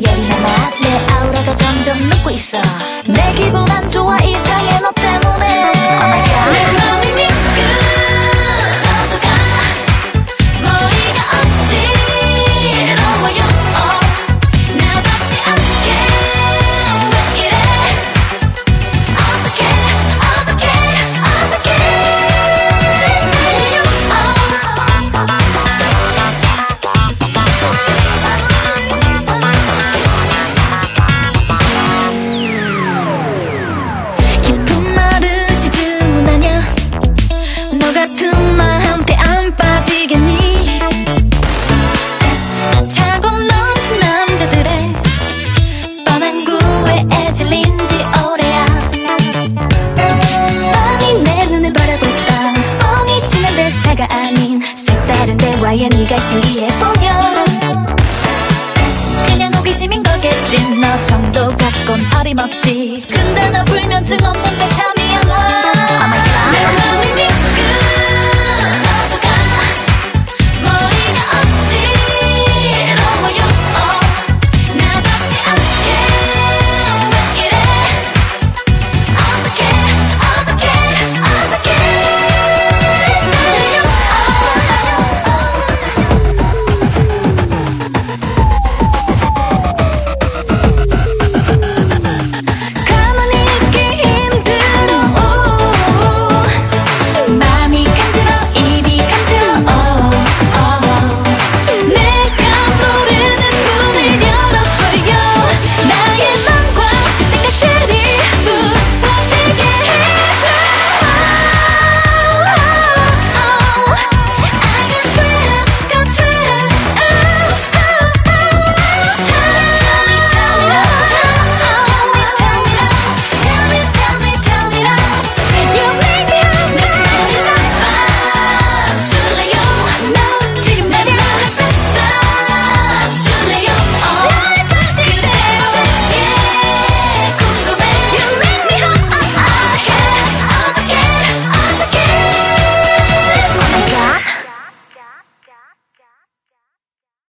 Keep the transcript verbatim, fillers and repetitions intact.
예리나 나내 아우라가 점점 눕고 있어. 내 기분 안 좋아 이상해 너 때문에. Oh my god. 내 맘이 미끄러져가 머리가 어지러워요. 나 받지 않게 왜 이래. 어떡해 어떡해 어떡해. 깊은 마르시 주문하냐. 너 같은 나한테 안 빠지겠니. 차고 넘친 남자들의 뻔한 구애에 질린 지 오래야. 뻔히 내 눈을 바라고 있다. 뻔히 지난 대사가 아닌 색다른 대화에 네가 신기해 보여. 그냥 호기심인 거겠지. 너 정도 갖곤 어림없지. 근데 너 불면증 없는데 참이